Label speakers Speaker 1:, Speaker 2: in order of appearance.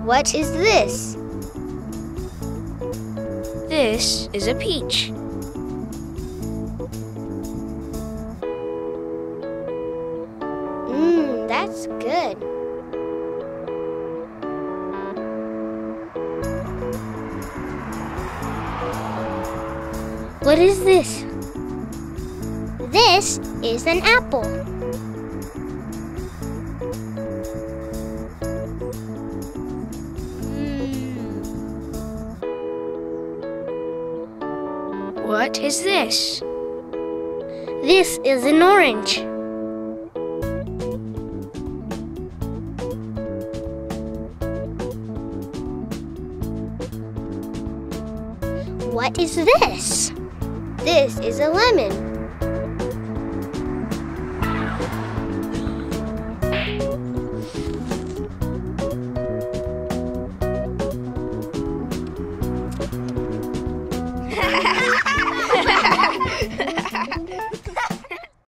Speaker 1: What is this?
Speaker 2: This is a peach.
Speaker 1: That's good.
Speaker 2: What is this?
Speaker 1: This is an apple.
Speaker 2: What is this? This is an orange.
Speaker 1: What is this? This is a lemon.